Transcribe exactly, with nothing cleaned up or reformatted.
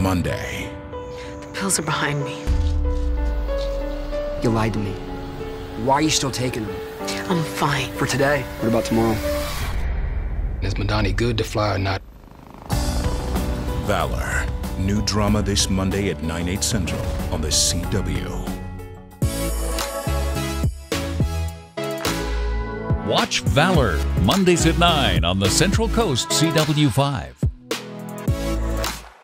Monday. The pills are behind me. You lied to me. Why are you still taking them? I'm fine. For today. What about tomorrow? Is Madani good to fly or not? Valor. New drama this Monday at nine, eight Central on the C W. Watch Valor Mondays at nine on the Central Coast C W five.